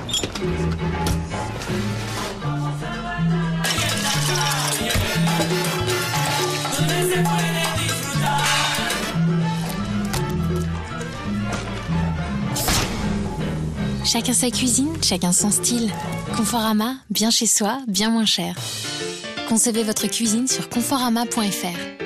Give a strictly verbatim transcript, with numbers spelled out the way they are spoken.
Chacun sa cuisine, chacun son style. Conforama, bien chez soi, bien moins cher. Concevez votre cuisine sur conforama point f r.